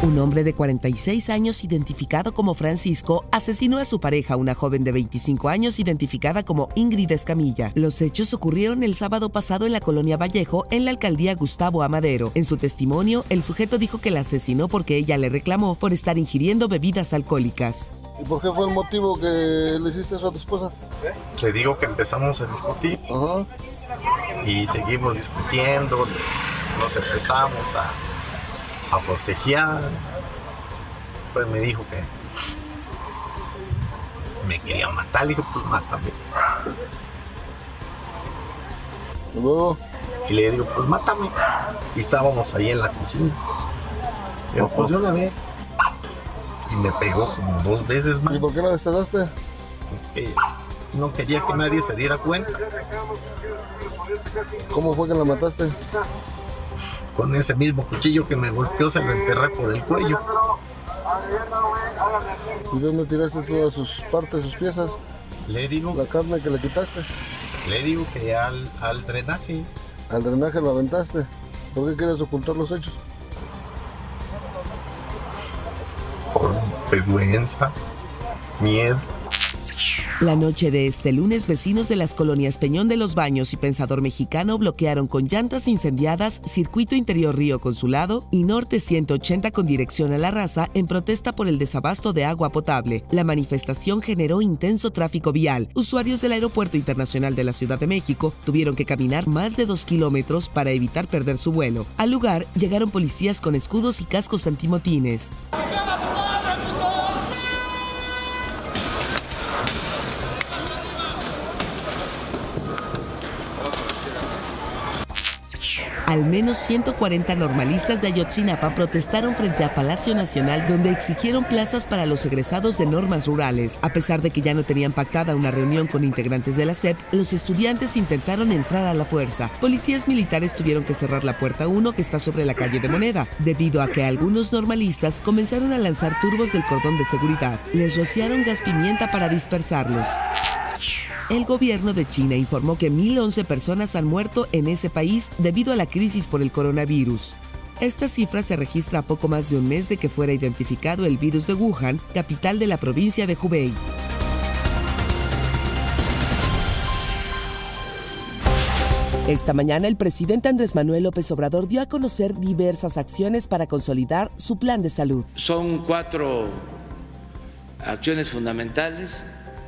Un hombre de 46 años identificado como Francisco asesinó a su pareja, una joven de 25 años identificada como Ingrid Escamilla. Los hechos ocurrieron el sábado pasado en la colonia Vallejo, en la alcaldía Gustavo Amadero. En su testimonio, el sujeto dijo que la asesinó porque ella le reclamó por estar ingiriendo bebidas alcohólicas. ¿Y por qué fue el motivo que le hiciste eso a tu esposa? Le digo que empezamos a discutir. Y seguimos discutiendo, nos empezamos a forcejear. Pues me dijo que me quería matar, le digo, pues mátame. ¿Luego? Y le digo, pues mátame. Y estábamos ahí en la cocina. Pero pues de una vez. Y me pegó como 2 veces más. ¿Y por qué la destazaste? Porque no quería que nadie se diera cuenta. ¿Cómo fue que la mataste? Con ese mismo cuchillo que me golpeó, se lo enterré por el cuello. ¿Y dónde tiraste todas sus partes, sus piezas? Le digo. La carne que le quitaste. Le digo que al drenaje. ¿Al drenaje lo aventaste? ¿Por qué quieres ocultar los hechos? Por vergüenza, miedo. La noche de este lunes, vecinos de las colonias Peñón de los Baños y Pensador Mexicano bloquearon con llantas incendiadas Circuito Interior Río Consulado y Norte 180 con dirección a La Raza en protesta por el desabasto de agua potable. La manifestación generó intenso tráfico vial. Usuarios del Aeropuerto Internacional de la Ciudad de México tuvieron que caminar más de 2 kilómetros para evitar perder su vuelo. Al lugar llegaron policías con escudos y cascos antimotines. Al menos 140 normalistas de Ayotzinapa protestaron frente a Palacio Nacional, donde exigieron plazas para los egresados de normas rurales. A pesar de que ya no tenían pactada una reunión con integrantes de la SEP, los estudiantes intentaron entrar a la fuerza. Policías militares tuvieron que cerrar la puerta 1 que está sobre la calle de Moneda, debido a que algunos normalistas comenzaron a lanzar turbos del cordón de seguridad. Les rociaron gas pimienta para dispersarlos. El gobierno de China informó que 1,011 personas han muerto en ese país debido a la crisis por el coronavirus. Esta cifra se registra a poco más de un mes de que fuera identificado el virus de Wuhan, capital de la provincia de Hubei. Esta mañana, el presidente Andrés Manuel López Obrador dio a conocer diversas acciones para consolidar su plan de salud. Son 4 acciones fundamentales.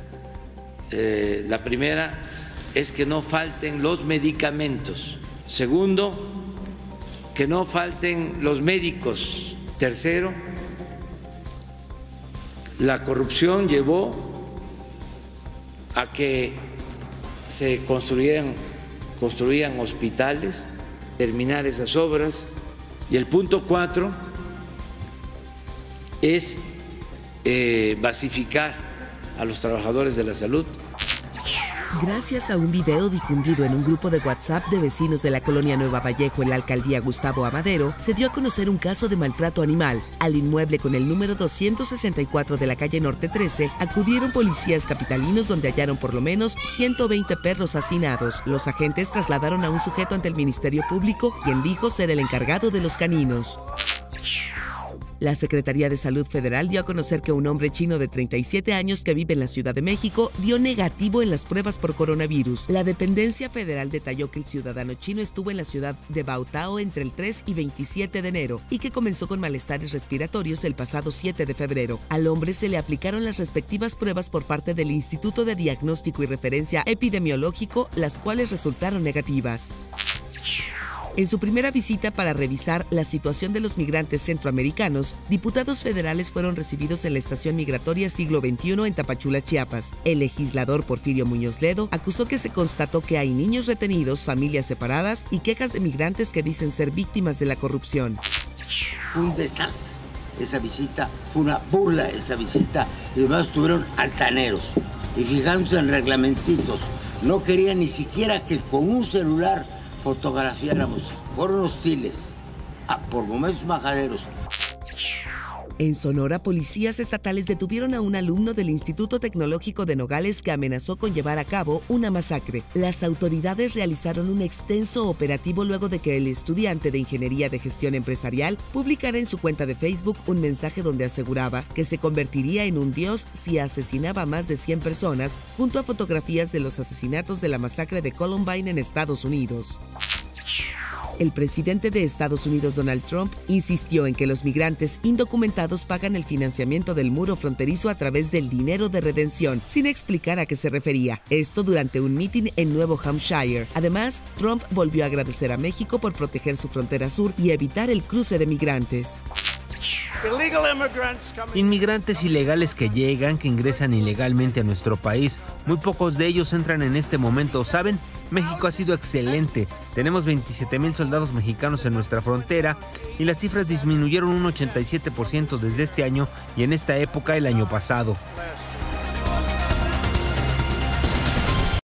La primera es que no falten los medicamentos. Segundo, que no falten los médicos. Tercero, la corrupción llevó a que se construían hospitales, terminar esas obras. Y el punto 4 es basificar a los trabajadores de la salud. Gracias a un video difundido en un grupo de WhatsApp de vecinos de la colonia Nueva Vallejo en la alcaldía Gustavo Amadero, se dio a conocer un caso de maltrato animal. Al inmueble con el número 264 de la calle Norte 13, acudieron policías capitalinos donde hallaron por lo menos 120 perros hacinados. Los agentes trasladaron a un sujeto ante el Ministerio Público, quien dijo ser el encargado de los caninos. La Secretaría de Salud Federal dio a conocer que un hombre chino de 37 años que vive en la Ciudad de México dio negativo en las pruebas por coronavirus. La dependencia federal detalló que el ciudadano chino estuvo en la ciudad de Baotao entre el 3 y 27 de enero y que comenzó con malestares respiratorios el pasado 7 de febrero. Al hombre se le aplicaron las respectivas pruebas por parte del Instituto de Diagnóstico y Referencia Epidemiológico, las cuales resultaron negativas. En su primera visita para revisar la situación de los migrantes centroamericanos, diputados federales fueron recibidos en la estación migratoria Siglo XXI en Tapachula, Chiapas. El legislador Porfirio Muñoz Ledo acusó que se constató que hay niños retenidos, familias separadas y quejas de migrantes que dicen ser víctimas de la corrupción. Fue un desastre esa visita, fue una burla esa visita, y además estuvieron altaneros y fijándose en reglamentitos. No querían ni siquiera que con un celular fotografiáramos. Fueron hostiles, por momentos majaderos. En Sonora, policías estatales detuvieron a un alumno del Instituto Tecnológico de Nogales que amenazó con llevar a cabo una masacre. Las autoridades realizaron un extenso operativo luego de que el estudiante de Ingeniería de Gestión Empresarial publicara en su cuenta de Facebook un mensaje donde aseguraba que se convertiría en un dios si asesinaba a más de 100 personas, junto a fotografías de los asesinatos de la masacre de Columbine en Estados Unidos. El presidente de Estados Unidos, Donald Trump, insistió en que los migrantes indocumentados pagan el financiamiento del muro fronterizo a través del dinero de redención, sin explicar a qué se refería. Esto durante un mitin en Nuevo Hampshire. Además, Trump volvió a agradecer a México por proteger su frontera sur y evitar el cruce de migrantes. Inmigrantes ilegales que llegan, que ingresan ilegalmente a nuestro país. Muy pocos de ellos entran en este momento, ¿saben? México ha sido excelente. Tenemos 27,000 soldados mexicanos en nuestra frontera y las cifras disminuyeron un 87% desde este año y en esta época el año pasado.